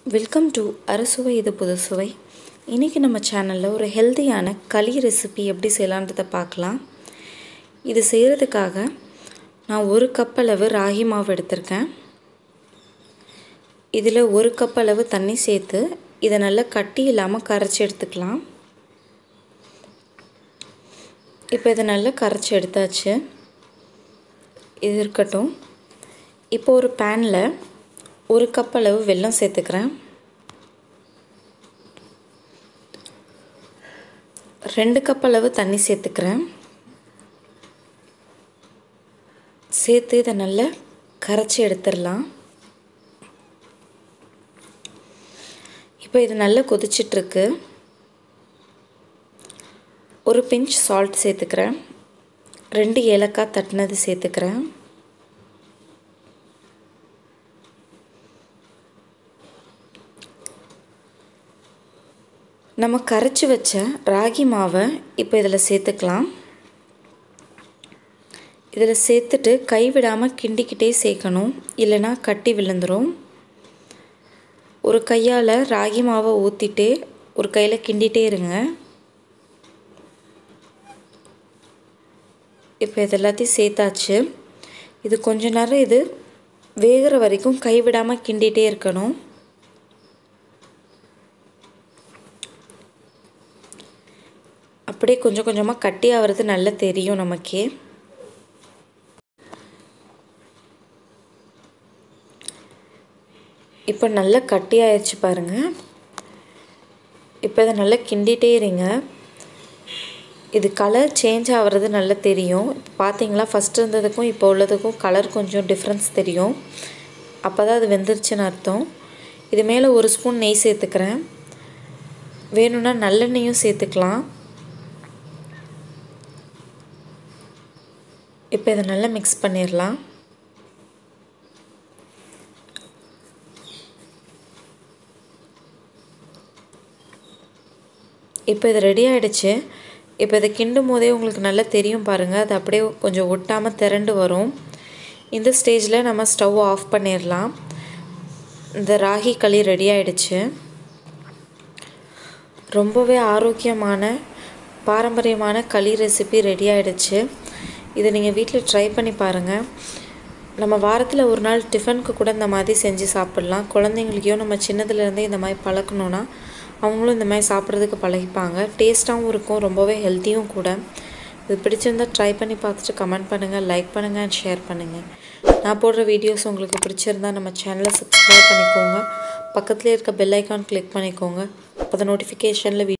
Welcome to அரசுவை இது புதுசுவை. இன்றைக்கி நம்ம சேனலில் ஒரு ஹெல்த்தியான களி ரெசிபி எப்படி செய்யலான்றதை பார்க்கலாம். இது செய்கிறதுக்காக நான் 1 கப் அளவு ராகி மாவு எடுத்திருக்கேன். இதில் 1 கப் அளவு தண்ணி சேர்த்து இதை நல்லா கட்டி இல்லாமல் கரைச்சி எடுத்துக்கலாம். இப்போ இதை நல்லா கரைச்சி எடுத்தாச்சு. இது இருக்கட்டும். இப்போ ஒரு பேனில் 1 கப் அளவு வெல்லம் சேர்த்துக்கிறேன். 2 கப் அளவு தண்ணி சேர்த்துக்கிறேன். சேர்த்து இதை நல்லா கரைச்சி எடுத்துடலாம். இப்போ இது நல்லா கொதிச்சிட்ருக்கு. ஒரு பிஞ்ச் சால்ட் சேர்த்துக்கிறேன். 2 ஏலக்காய் தட்டினது சேர்த்துக்கிறேன். நம்ம கரைச்சி வச்ச ராகி மாவை இப்போ இதில் சேர்த்துக்கலாம். இதில் சேர்த்துட்டு கைவிடாமல் கிண்டிக்கிட்டே சேர்க்கணும், இல்லைன்னா கட்டி விழுந்துடும். ஒரு கையால் ராகி மாவை ஊற்றிட்டே ஒரு கையில் கிண்டிகிட்டே இருங்க. இப்போ இது எல்லாத்தையும் சேர்த்தாச்சு. இது கொஞ்ச நேரம் இது வேகிற வரைக்கும் கைவிடாமல் கிண்டிகிட்டே இருக்கணும். அப்படியே கொஞ்சம் கொஞ்சமாக கட்டி ஆகிறது நல்லா தெரியும் நமக்கே. இப்போ நல்லா கட்டி ஆயிடுச்சு பாருங்கள். இப்போ இதை நல்லா கிண்டிகிட்டே இருங்க. இது கலர் சேஞ்ச் ஆகிறது நல்லா தெரியும். பார்த்தீங்களா, ஃபஸ்ட்டு இருந்ததுக்கும் இப்போ உள்ளதுக்கும் கலர் கொஞ்சம் டிஃப்ரென்ஸ் தெரியும். அப்போ தான் அது வெந்துருச்சுன்னு அர்த்தம். இது மேலே 1 ஸ்பூன் நெய் சேர்த்துக்கிறேன். வேணும்னா நல்லெண்ணெயும் சேர்த்துக்கலாம். இப்போ இதை நல்லா மிக்ஸ் பண்ணிடலாம். இப்போ இது ரெடி ஆகிடுச்சு. இப்போ இதை கிண்டும் போதே உங்களுக்கு நல்லா தெரியும் பாருங்கள். அது அப்படியே கொஞ்சம் ஒட்டாமல் திரண்டு வரும். இந்த ஸ்டேஜில் நம்ம ஸ்டவ் ஆஃப் பண்ணிடலாம். இந்த ராகி களி ரெடி ஆகிடுச்சு. ரொம்பவே ஆரோக்கியமான பாரம்பரியமான களி ரெசிபி ரெடி ஆகிடுச்சு. இதை நீங்கள் வீட்டில் ட்ரை பண்ணி பாருங்கள். நம்ம வாரத்தில் ஒரு நாள் டிஃபனுக்கு கூட இந்த மாதிரி செஞ்சு சாப்பிட்லாம். குழந்தைங்களுக்கையோ நம்ம சின்னதுலேருந்தே இந்த மாதிரி பழக்கணுன்னா அவங்களும் இந்த மாதிரி சாப்பிட்றதுக்கு பழகிப்பாங்க. டேஸ்ட்டாகவும் இருக்கும், ரொம்பவே ஹெல்த்தியும் கூட. இது பிடிச்சிருந்தால் ட்ரை பண்ணி பார்த்துட்டு கமெண்ட் பண்ணுங்கள், லைக் பண்ணுங்கள் அண்ட் ஷேர் பண்ணுங்கள். நான் போடுற வீடியோஸ் உங்களுக்கு பிடிச்சிருந்தா நம்ம சேனலை சப்ஸ்கிரைப் பண்ணிக்கோங்க. பக்கத்துலேயே இருக்க பெல் ஐக்கான் கிளிக் பண்ணிக்கோங்க. அப்போ தான் நோட்டிஃபிகேஷனில்